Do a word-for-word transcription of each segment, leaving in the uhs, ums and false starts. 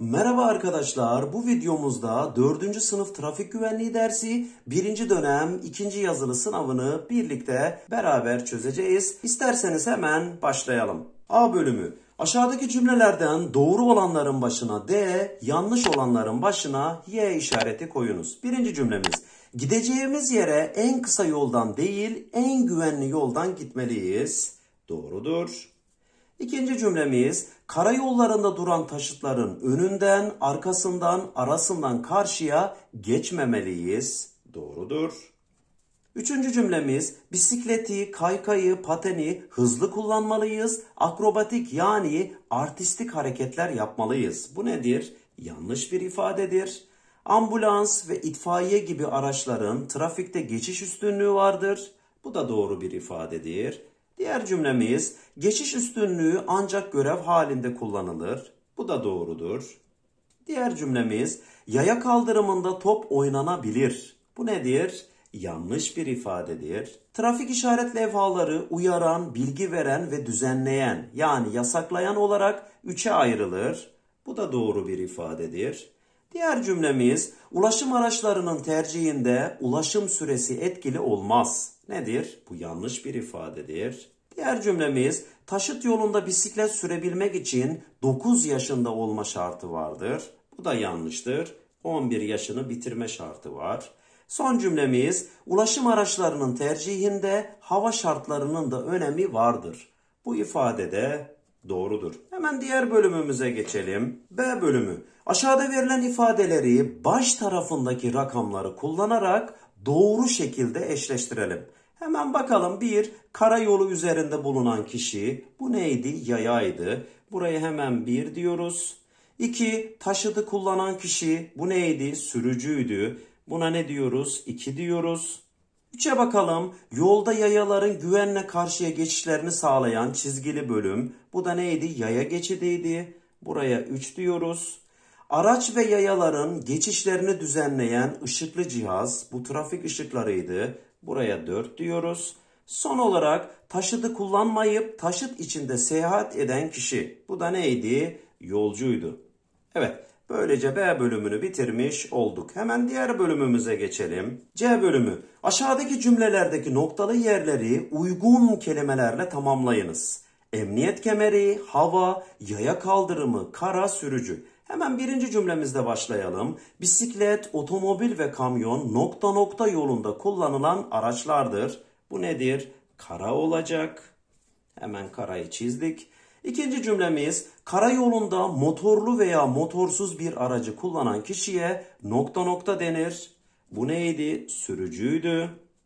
Merhaba arkadaşlar, bu videomuzda dördüncü sınıf trafik güvenliği dersi birinci dönem ikinci yazılı sınavını birlikte beraber çözeceğiz. İsterseniz hemen başlayalım. A bölümü. Aşağıdaki cümlelerden doğru olanların başına D, yanlış olanların başına Y işareti koyunuz. Birinci cümlemiz. Gideceğimiz yere en kısa yoldan değil, en güvenli yoldan gitmeliyiz. Doğrudur. İkinci cümlemiz, karayollarında duran taşıtların önünden, arkasından, arasından karşıya geçmemeliyiz. Doğrudur. Üçüncü cümlemiz, bisikleti, kaykayı, pateni hızlı kullanmalıyız. Akrobatik yani artistik hareketler yapmalıyız. Bu nedir? Yanlış bir ifadedir. Ambulans ve itfaiye gibi araçların trafikte geçiş üstünlüğü vardır. Bu da doğru bir ifadedir. Diğer cümlemiz, geçiş üstünlüğü ancak görev halinde kullanılır. Bu da doğrudur. Diğer cümlemiz, yaya kaldırımında top oynanabilir. Bu nedir? Yanlış bir ifadedir. Trafik işaret levhaları uyaran, bilgi veren ve düzenleyen yani yasaklayan olarak üçe ayrılır. Bu da doğru bir ifadedir. Diğer cümlemiz, ulaşım araçlarının tercihinde ulaşım süresi etkili olmaz. Nedir? Bu yanlış bir ifadedir. Diğer cümlemiz, taşıt yolunda bisiklet sürebilmek için dokuz yaşında olma şartı vardır. Bu da yanlıştır. on bir yaşını bitirme şartı var. Son cümlemiz, ulaşım araçlarının tercihinde hava şartlarının da önemi vardır. Bu ifade de doğrudur. Hemen diğer bölümümüze geçelim. B bölümü. Aşağıda verilen ifadeleri baş tarafındaki rakamları kullanarak doğru şekilde eşleştirelim. Hemen bakalım. Bir, karayolu üzerinde bulunan kişi. Bu neydi? Yayaydı. Buraya hemen bir diyoruz. İki, taşıtı kullanan kişi. Bu neydi? Sürücüydü. Buna ne diyoruz? İki diyoruz. Üçe bakalım. Yolda yayaların güvenle karşıya geçişlerini sağlayan çizgili bölüm. Bu da neydi? Yaya geçidiydi. Buraya üç diyoruz. Araç ve yayaların geçişlerini düzenleyen ışıklı cihaz. Bu trafik ışıklarıydı. Buraya dört diyoruz. Son olarak taşıtı kullanmayıp taşıt içinde seyahat eden kişi. Bu da neydi? Yolcuydu. Evet. Böylece B bölümünü bitirmiş olduk. Hemen diğer bölümümüze geçelim. C bölümü. Aşağıdaki cümlelerdeki noktalı yerleri uygun kelimelerle tamamlayınız. Emniyet kemeri, hava, yaya kaldırımı, kara, sürücü. Hemen birinci cümlemizde başlayalım. Bisiklet, otomobil ve kamyon nokta nokta yolunda kullanılan araçlardır. Bu nedir? Kara olacak. Hemen karayı çizdik. İkinci cümlemiz, karayolunda motorlu veya motorsuz bir aracı kullanan kişiye nokta nokta denir. Bu neydi? Sürücüydü.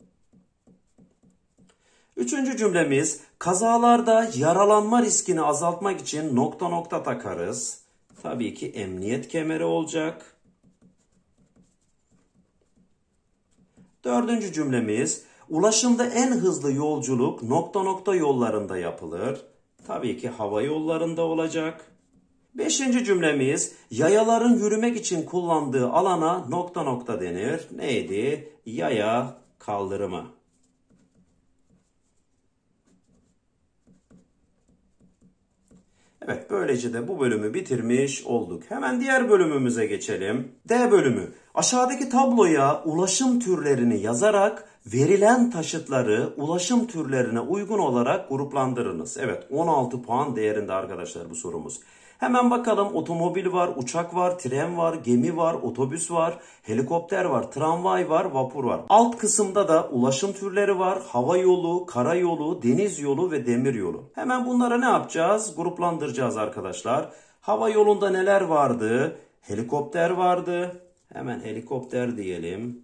Üçüncü cümlemiz, kazalarda yaralanma riskini azaltmak için nokta nokta takarız. Tabii ki emniyet kemeri olacak. Dördüncü cümlemiz, ulaşımda en hızlı yolculuk nokta nokta yollarında yapılır. Tabii ki hava yollarında olacak. Beşinci cümlemiz, yayaların yürümek için kullandığı alana nokta nokta denir. Neydi? Yaya kaldırımı. Evet, böylece de bu bölümü bitirmiş olduk. Hemen diğer bölümümüze geçelim. D bölümü. Aşağıdaki tabloya ulaşım türlerini yazarak verilen taşıtları ulaşım türlerine uygun olarak gruplandırınız. Evet, on altı puan değerinde arkadaşlar bu sorumuz. Hemen bakalım, otomobil var, uçak var, tren var, gemi var, otobüs var, helikopter var, tramvay var, vapur var. Alt kısımda da ulaşım türleri var. Hava yolu, karayolu, deniz yolu ve demir yolu. Hemen bunlara ne yapacağız? Gruplandıracağız arkadaşlar. Hava yolunda neler vardı? Helikopter vardı. Hemen helikopter diyelim.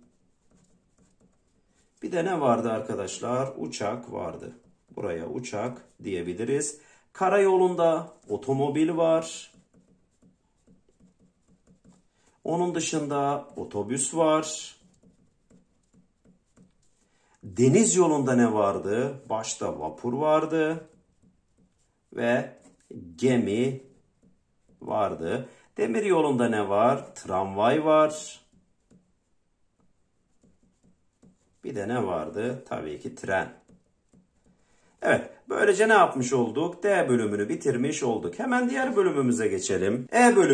Bir de ne vardı arkadaşlar? Uçak vardı. Buraya uçak diyebiliriz. Karayolunda otomobil var. Onun dışında otobüs var. Deniz yolunda ne vardı? Başta vapur vardı. Ve gemi vardı. Demir yolunda ne var? Tramvay var. Bir de ne vardı? Tabii ki tren. Evet, böylece ne yapmış olduk? D bölümünü bitirmiş olduk. Hemen diğer bölümümüze geçelim. E bölümü.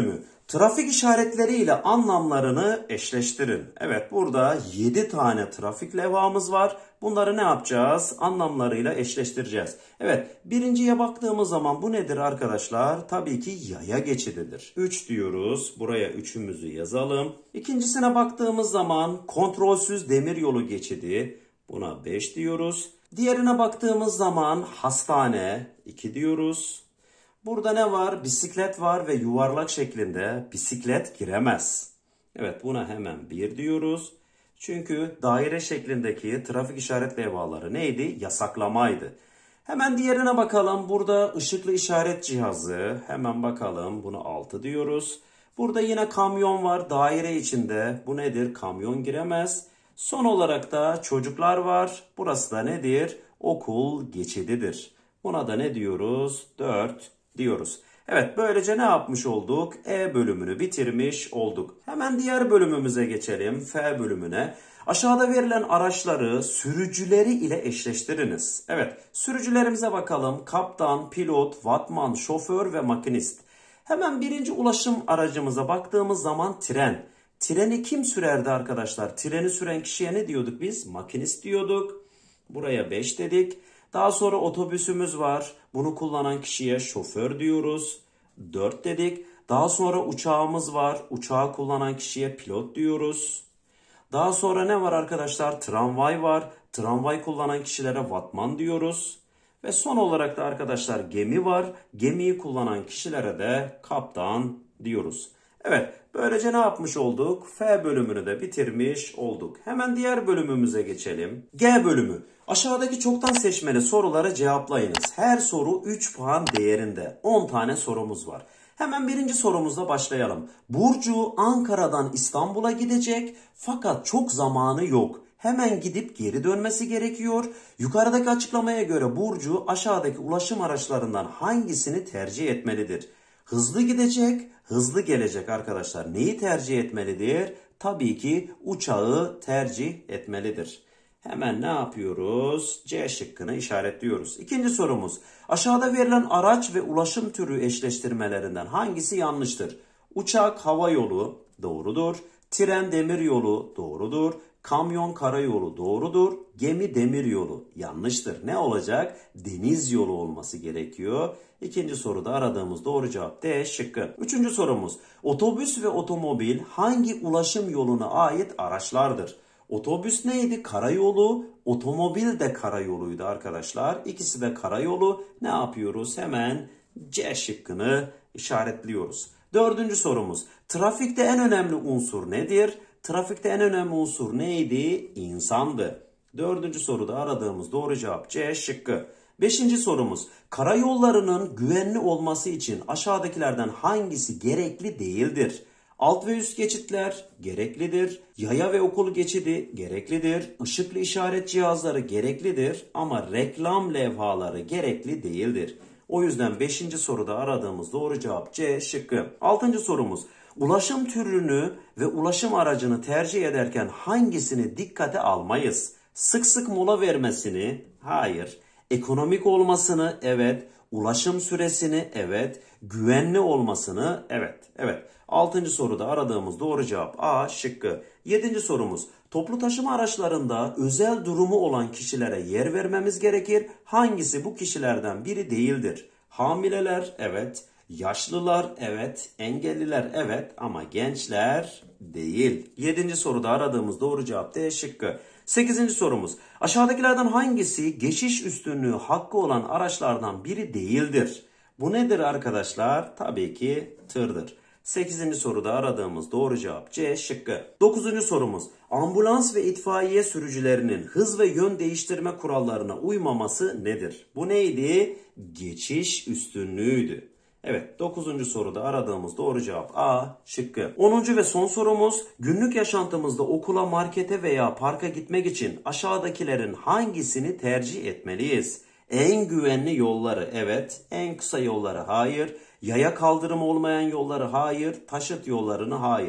Trafik işaretleriyle anlamlarını eşleştirin. Evet, burada yedi tane trafik levhamız var. Bunları ne yapacağız? Anlamlarıyla eşleştireceğiz. Evet, birinciye baktığımız zaman bu nedir arkadaşlar? Tabii ki yaya geçididir. üç diyoruz. Buraya üçümüzü yazalım. İkincisine baktığımız zaman kontrolsüz demiryolu geçidi. Buna beş diyoruz. Diğerine baktığımız zaman hastane. iki diyoruz. Burada ne var? Bisiklet var ve yuvarlak şeklinde bisiklet giremez. Evet, buna hemen bir diyoruz. Çünkü daire şeklindeki trafik işaret levhaları neydi? Yasaklamaydı. Hemen diğerine bakalım. Burada ışıklı işaret cihazı. Hemen bakalım. Bunu altı diyoruz. Burada yine kamyon var daire içinde. Bu nedir? Kamyon giremez. Son olarak da çocuklar var. Burası da nedir? Okul geçididir. Buna da ne diyoruz? dört diyoruz. Evet, böylece ne yapmış olduk? E bölümünü bitirmiş olduk. Hemen diğer bölümümüze geçelim. F bölümüne. Aşağıda verilen araçları sürücüleri ile eşleştiriniz. Evet, sürücülerimize bakalım. Kaptan, pilot, vatman, şoför ve makinist. Hemen birinci ulaşım aracımıza baktığımız zaman tren. Treni kim sürerdi arkadaşlar? Treni süren kişiye ne diyorduk biz? Makinist diyorduk. Buraya beş dedik. Daha sonra otobüsümüz var. Bunu kullanan kişiye şoför diyoruz. dört dedik. Daha sonra uçağımız var. Uçağı kullanan kişiye pilot diyoruz. Daha sonra ne var arkadaşlar? Tramvay var. Tramvay kullanan kişilere vatman diyoruz. Ve son olarak da arkadaşlar gemi var. Gemiyi kullanan kişilere de kaptan diyoruz. Evet, böylece ne yapmış olduk? F bölümünü de bitirmiş olduk. Hemen diğer bölümümüze geçelim. G bölümü. Aşağıdaki çoktan seçmeli soruları cevaplayınız. Her soru üç puan değerinde. on tane sorumuz var. Hemen birinci sorumuzla başlayalım. Burcu Ankara'dan İstanbul'a gidecek fakat çok zamanı yok. Hemen gidip geri dönmesi gerekiyor. Yukarıdaki açıklamaya göre Burcu aşağıdaki ulaşım araçlarından hangisini tercih etmelidir? Hızlı gidecek, hızlı gelecek arkadaşlar. Neyi tercih etmelidir? Tabii ki uçağı tercih etmelidir. Hemen ne yapıyoruz? C şıkkını işaretliyoruz. İkinci sorumuz. Aşağıda verilen araç ve ulaşım türü eşleştirmelerinden hangisi yanlıştır? Uçak hava yolu doğrudur. Tren demir yolu doğrudur. Kamyon karayolu doğrudur. Gemi demir yolu yanlıştır. Ne olacak? Deniz yolu olması gerekiyor. İkinci soruda aradığımız doğru cevap D şıkkı. Üçüncü sorumuz. Otobüs ve otomobil hangi ulaşım yoluna ait araçlardır? Otobüs neydi? Karayolu. Otomobil de karayoluydu arkadaşlar. İkisi de karayolu. Ne yapıyoruz? Hemen C şıkkını işaretliyoruz. Dördüncü sorumuz. Trafikte en önemli unsur nedir? Trafikte en önemli unsur neydi? İnsandı. Dördüncü soruda aradığımız doğru cevap C şıkkı. Beşinci sorumuz. Karayollarının güvenli olması için aşağıdakilerden hangisi gerekli değildir? Alt ve üst geçitler gereklidir. Yaya ve okul geçidi gereklidir. Işıklı işaret cihazları gereklidir. Ama reklam levhaları gerekli değildir. O yüzden beşinci soruda aradığımız doğru cevap C şıkkı. Altıncı sorumuz. Ulaşım türünü ve ulaşım aracını tercih ederken hangisini dikkate almayız? Sık sık mola vermesini? Hayır. Ekonomik olmasını? Evet. Ulaşım süresini? Evet. Güvenli olmasını? Evet. Evet. Altıncı soruda aradığımız doğru cevap A şıkkı. Yedinci sorumuz. Toplu taşıma araçlarında özel durumu olan kişilere yer vermemiz gerekir. Hangisi bu kişilerden biri değildir? Hamileler? Evet. Yaşlılar? Evet. Engelliler? Evet. Ama gençler değil. Yedinci soruda aradığımız doğru cevap D şıkkı. Sekizinci sorumuz. Aşağıdakilerden hangisi geçiş üstünlüğü hakkı olan araçlardan biri değildir? Bu nedir arkadaşlar? Tabii ki tırdır. sekizinci soruda aradığımız doğru cevap C şıkkı. dokuzuncu sorumuz. Ambulans ve itfaiye sürücülerinin hız ve yön değiştirme kurallarına uymaması nedir? Bu neydi? Geçiş üstünlüğüydü. Evet, dokuzuncu soruda aradığımız doğru cevap A şıkkı. onuncu ve son sorumuz. Günlük yaşantımızda okula, markete veya parka gitmek için aşağıdakilerin hangisini tercih etmeliyiz? En güvenli yolları evet, en kısa yolları hayır, yaya kaldırımı olmayan yolları hayır, taşıt yollarını hayır.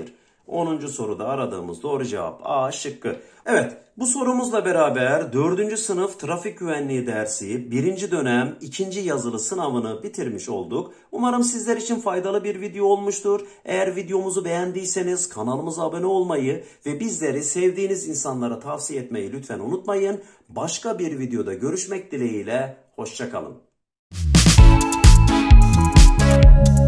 onuncu soruda aradığımız doğru cevap A şıkkı. Evet, bu sorumuzla beraber dördüncü sınıf trafik güvenliği dersi birinci dönem ikinci yazılı sınavını bitirmiş olduk. Umarım sizler için faydalı bir video olmuştur. Eğer videomuzu beğendiyseniz kanalımıza abone olmayı ve bizleri sevdiğiniz insanlara tavsiye etmeyi lütfen unutmayın. Başka bir videoda görüşmek dileğiyle, hoşça kalın.